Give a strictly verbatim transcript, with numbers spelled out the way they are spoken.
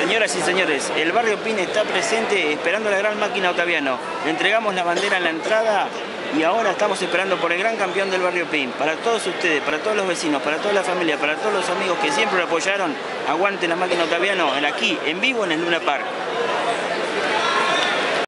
Señoras y señores, el barrio Pin está presente esperando la gran máquina Ottaviano. Le entregamos la bandera en la entrada y ahora estamos esperando por el gran campeón del barrio Pin. Para todos ustedes, para todos los vecinos, para toda la familia, para todos los amigos que siempre lo apoyaron, aguante la máquina Ottaviano aquí, en vivo en el Luna Park.